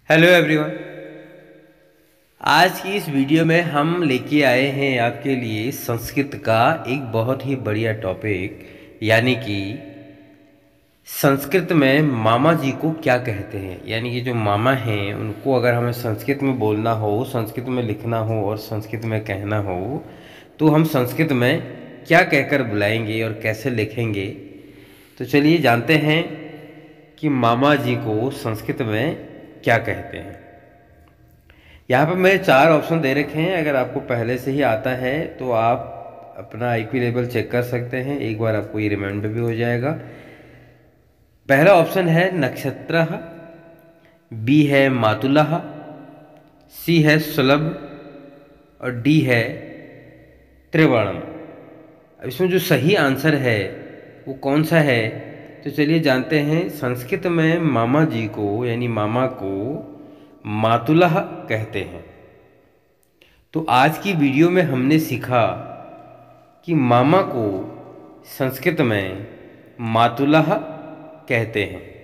Hello everyone. आज की इस वीडियो में हम लेके आए हैं आपके लिए संस्कृत का एक बहुत ही बढ़िया टॉपिक, यानी कि संस्कृत में मामा जी को क्या कहते हैं। यानी कि जो मामा हैं उनको अगर हमें संस्कृत में बोलना हो, संस्कृत में लिखना हो और संस्कृत में कहना हो तो हम संस्कृत में क्या कहकर बुलाएंगे और कैसे लिखेंगे। तो चलिए जानते हैं कि मामा जी को संस्कृत में क्या कहते हैं। यहाँ पर मैंने 4 ऑप्शन दे रखे हैं। अगर आपको पहले से ही आता है तो आप अपना आईक्यू लेवल चेक कर सकते हैं, एक बार आपको ये रिमाइंडर भी हो जाएगा। पहला ऑप्शन है नक्षत्र, बी है मातुलः, सी है सुलभ और डी है त्रिवर्णम। अब इसमें जो सही आंसर है वो कौन सा है, तो चलिए जानते हैं। संस्कृत में मामा जी को यानी मामा को मातुलः कहते हैं। तो आज की वीडियो में हमने सीखा कि मामा को संस्कृत में मातुलः कहते हैं।